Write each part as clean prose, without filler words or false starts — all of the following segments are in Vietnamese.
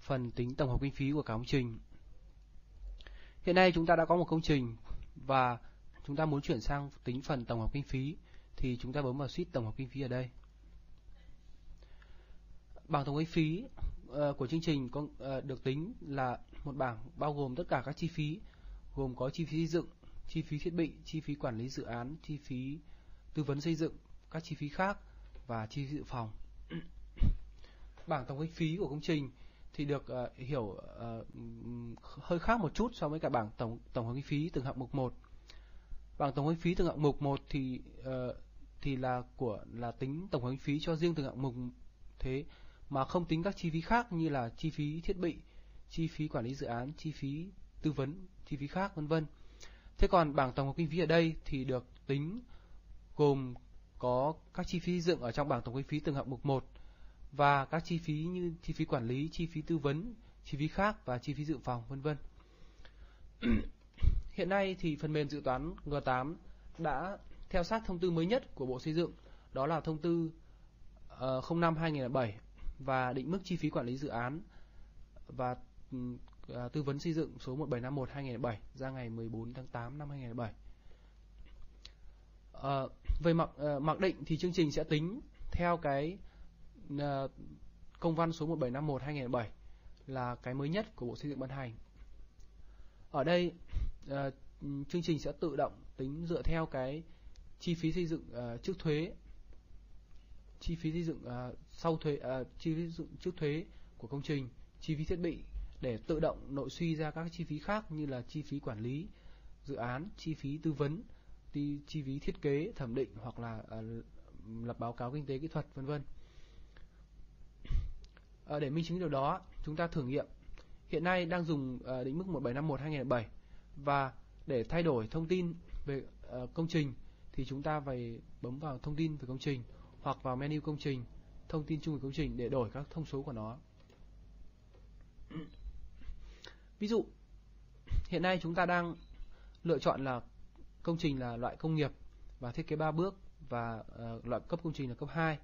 phần tính tổng hợp kinh phí của cả công trình. Hiện nay chúng ta đã có một công trình và chúng ta muốn chuyển sang tính phần tổng hợp kinh phí thì chúng ta bấm vào sheet tổng hợp kinh phí ở đây. Bảng tổng hợp kinh phí của chương trình được tính là một bảng bao gồm tất cả các chi phí, gồm có chi phí xây dựng, chi phí thiết bị, chi phí quản lý dự án, chi phí tư vấn xây dựng, các chi phí khác và chi phí dự phòng. Bảng tổng hợp kinh phí của công trình thì được hiểu hơi khác một chút so với cả bảng tổng hợp kinh phí từng hạng mục 1. Bảng tổng hợp kinh phí từng hạng mục 1 thì là tính tổng hợp kinh phí cho riêng từng hạng mục, thế mà không tính các chi phí khác như là chi phí thiết bị, chi phí quản lý dự án, chi phí tư vấn, chi phí khác vân vân. Thế còn bảng tổng hợp kinh phí ở đây thì được tính gồm có các chi phí xây dựng ở trong bảng tổng hợp kinh phí từng hạng mục 1 và các chi phí như chi phí quản lý, chi phí tư vấn, chi phí khác và chi phí dự phòng vân vân. Hiện nay thì phần mềm dự toán G8 đã theo sát thông tư mới nhất của Bộ Xây dựng, đó là thông tư 05/2007 và định mức chi phí quản lý dự án và tư vấn xây dựng số 1751/2007 ra ngày 14 tháng 8 năm 2007. Về mặc định thì chương trình sẽ tính theo cái công văn số 1751/2007 là cái mới nhất của Bộ Xây dựng ban hành. Ở đây chương trình sẽ tự động tính dựa theo cái chi phí xây dựng trước thuế, chi phí xây dựng sau thuế, chi phí xây dựng trước thuế của công trình, chi phí thiết bị để tự động nội suy ra các chi phí khác như là chi phí quản lý dự án, chi phí tư vấn, chi phí thiết kế, thẩm định hoặc là lập báo cáo kinh tế kỹ thuật vân vân. Để minh chứng điều đó, chúng ta thử nghiệm. Hiện nay đang dùng định mức 1751/2007 và để thay đổi thông tin về công trình thì chúng ta phải bấm vào thông tin về công trình hoặc vào menu công trình, thông tin chung về công trình để đổi các thông số của nó. Ví dụ, hiện nay chúng ta đang lựa chọn là công trình là loại công nghiệp và thiết kế 3 bước và loại cấp công trình là cấp 2.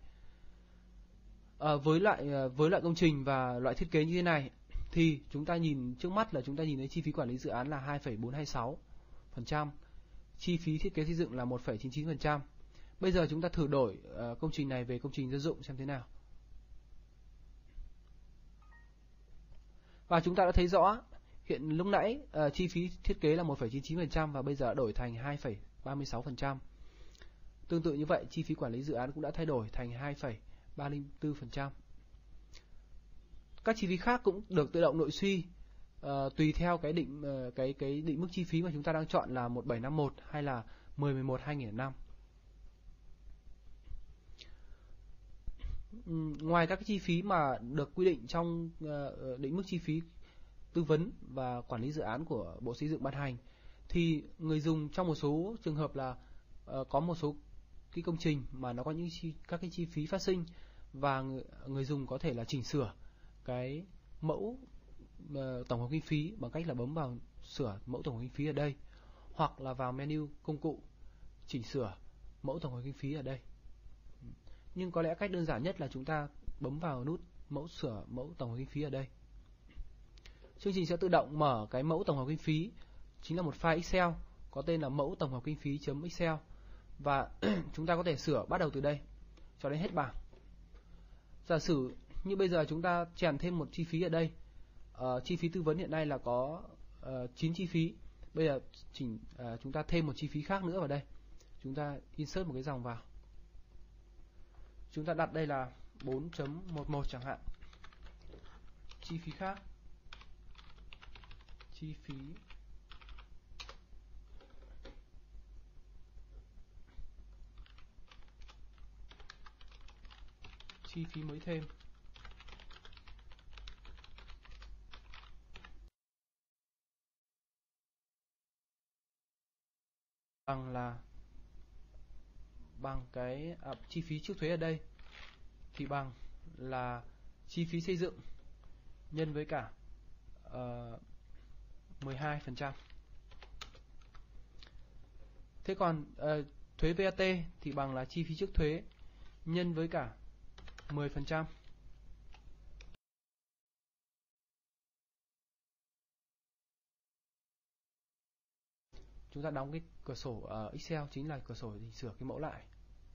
Với loại công trình và loại thiết kế như thế này thì chúng ta nhìn trước mắt là chúng ta nhìn thấy chi phí quản lý dự án là 2,426%, chi phí thiết kế xây dựng là 1,99%. Bây giờ chúng ta thử đổi công trình này về công trình dân dụng xem thế nào. Và chúng ta đã thấy rõ hiện lúc nãy chi phí thiết kế là 1,99% và bây giờ đã đổi thành 2,36%. Tương tự như vậy, chi phí quản lý dự án cũng đã thay đổi thành 2,304%. Các chi phí khác cũng được tự động nội suy tùy theo cái định mức chi phí mà chúng ta đang chọn là 1751 hay là 1011/2005. Ngoài các cái chi phí mà được quy định trong định mức chi phí tư vấn và quản lý dự án của Bộ Xây dựng ban hành thì người dùng trong một số trường hợp là có một số cái công trình mà nó có những các cái chi phí phát sinh và người dùng có thể là chỉnh sửa cái mẫu tổng hợp kinh phí bằng cách là bấm vào sửa mẫu tổng hợp kinh phí ở đây hoặc là vào menu công cụ chỉnh sửa mẫu tổng hợp kinh phí ở đây. Nhưng có lẽ cách đơn giản nhất là chúng ta bấm vào nút sửa mẫu tổng hợp kinh phí ở đây. Chương trình sẽ tự động mở cái mẫu tổng hợp kinh phí, chính là một file Excel có tên là mẫu tổng hợp kinh phí.excel và chúng ta có thể sửa bắt đầu từ đây cho đến hết bảng. Giả sử như bây giờ chúng ta chèn thêm một chi phí ở đây. Chi phí tư vấn hiện nay là có 9 chi phí. Bây giờ chúng ta thêm một chi phí khác nữa vào đây. Chúng ta insert một cái dòng vào. Chúng ta đặt đây là 4.11 chẳng hạn. Chi phí khác. Chi phí mới thêm. Bằng cái chi phí trước thuế ở đây thì bằng là chi phí xây dựng nhân với cả 12%. Thế còn thuế VAT thì bằng là chi phí trước thuế nhân với cả 10%. chúng ta đóng cái cửa sổ Excel chính là cửa sổ để sửa cái mẫu lại.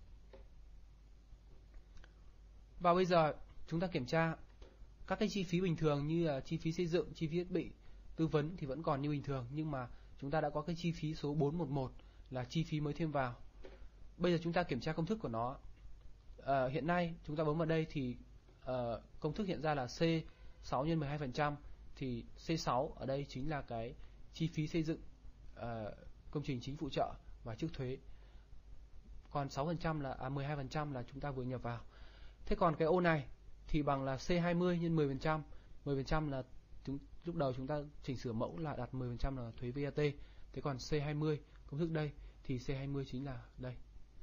Và bây giờ chúng ta kiểm tra các cái chi phí bình thường như là chi phí xây dựng, chi phí thiết bị, tư vấn thì vẫn còn như bình thường, nhưng mà chúng ta đã có cái chi phí số 411 là chi phí mới thêm vào. Bây giờ chúng ta kiểm tra công thức của nó. Hiện nay chúng ta bấm vào đây thì công thức hiện ra là C6 nhân 12%, thì C6 ở đây chính là cái chi phí xây dựng công trình chính phụ trợ và trước thuế. Còn 6% là 12% là chúng ta vừa nhập vào. Thế còn cái ô này thì bằng là C20 nhân 10%. 10% là lúc đầu chúng ta chỉnh sửa mẫu là đặt 10% là thuế VAT. Thế còn C20 công thức đây thì C20 chính là đây.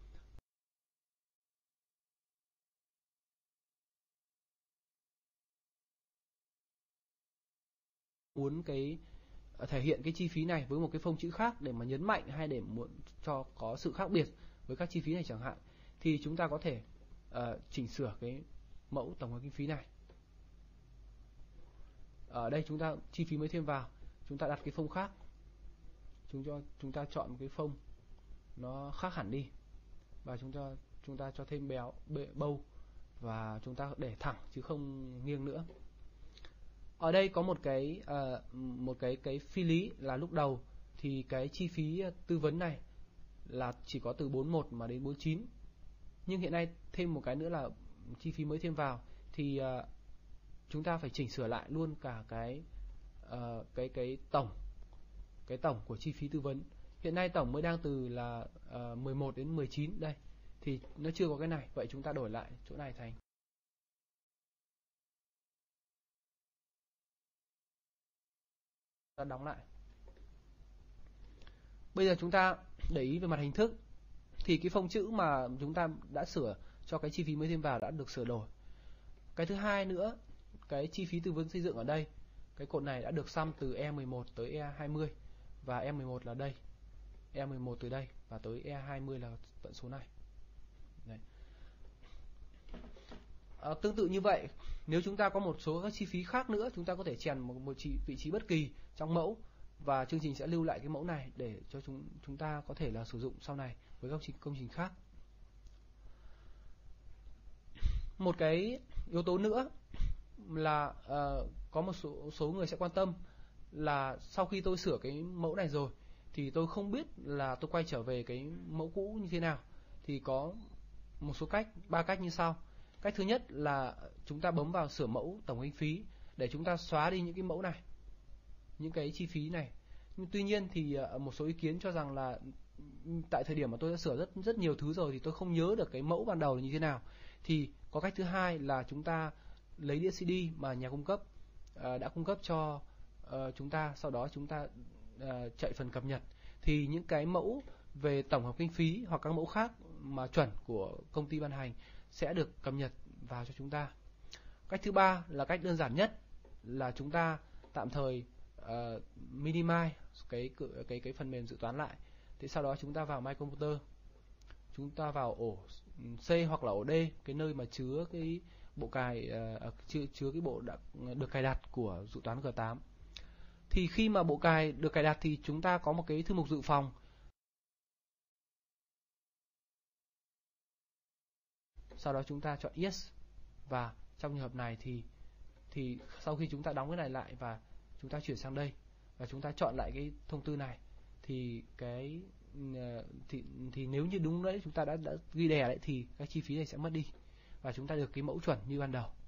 Muốn thể hiện cái chi phí này với một cái phông chữ khác để mà nhấn mạnh hay để muốn cho có sự khác biệt với các chi phí này chẳng hạn, thì chúng ta có thể chỉnh sửa cái mẫu tổng hợp kinh phí này. Ở đây chúng ta chi phí mới thêm vào, chúng ta đặt cái phông khác, chúng ta chọn một cái phông nó khác hẳn đi và chúng ta cho thêm bâu và chúng ta để thẳng chứ không nghiêng nữa. Ở đây có một cái phi lý là lúc đầu thì cái chi phí tư vấn này là chỉ có từ 41 mà đến 49. Nhưng hiện nay thêm một cái nữa là chi phí mới thêm vào thì chúng ta phải chỉnh sửa lại luôn cả cái tổng của chi phí tư vấn. Hiện nay tổng mới đang từ là 11 đến 19 đây thì nó chưa có cái này, vậy chúng ta đổi lại chỗ này thành ta đóng lại. Bây giờ chúng ta để ý về mặt hình thức thì cái phông chữ mà chúng ta đã sửa cho cái chi phí mới thêm vào đã được sửa đổi. Cái thứ hai nữa, cái chi phí tư vấn xây dựng ở đây, cái cột này đã được sum từ E11 tới E20 và E11 là đây, E11 từ đây và tới E20 là tận số này. Đấy. Tương tự như vậy, nếu chúng ta có một số các chi phí khác nữa, chúng ta có thể chèn một vị trí bất kỳ trong mẫu và chương trình sẽ lưu lại cái mẫu này để cho chúng ta có thể là sử dụng sau này với các công trình khác. Một cái yếu tố nữa là có một số người sẽ quan tâm là sau khi tôi sửa cái mẫu này rồi thì tôi không biết là tôi quay trở về cái mẫu cũ như thế nào. Thì có một số cách, 3 cách như sau. Cách thứ nhất là chúng ta bấm vào sửa mẫu tổng kinh phí để chúng ta xóa đi những cái mẫu này, những cái chi phí này. Nhưng tuy nhiên thì một số ý kiến cho rằng là tại thời điểm mà tôi đã sửa rất nhiều thứ rồi thì tôi không nhớ được cái mẫu ban đầu là như thế nào. Thì có cách thứ hai là chúng ta lấy đĩa CD mà nhà cung cấp đã cung cấp cho chúng ta, sau đó chúng ta chạy phần cập nhật thì những cái mẫu về tổng hợp kinh phí hoặc các mẫu khác mà chuẩn của công ty ban hành sẽ được cập nhật vào cho chúng ta. Cách thứ ba là cách đơn giản nhất là chúng ta tạm thời minimize cái phần mềm dự toán lại. Thì sau đó chúng ta vào My Computer, chúng ta vào ổ C hoặc là ổ D, cái nơi mà chứa cái bộ cài chứa cái bộ đã được cài đặt của dự toán G8. Thì khi mà bộ cài được cài đặt thì chúng ta có một cái thư mục dự phòng. Sau đó chúng ta chọn Yes, và trong trường hợp này thì sau khi chúng ta đóng cái này lại và chúng ta chuyển sang đây và chúng ta chọn lại cái thông tư này thì thì nếu như đúng đấy chúng ta đã ghi đè đấy thì các chi phí này sẽ mất đi và chúng ta được cái mẫu chuẩn như ban đầu.